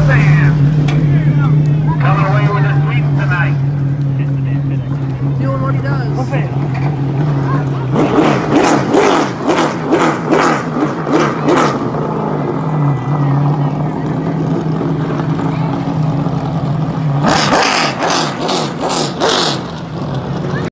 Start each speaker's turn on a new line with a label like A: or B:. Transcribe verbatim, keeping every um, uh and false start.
A: band. Coming away with a sweep tonight.
B: Doing what he does.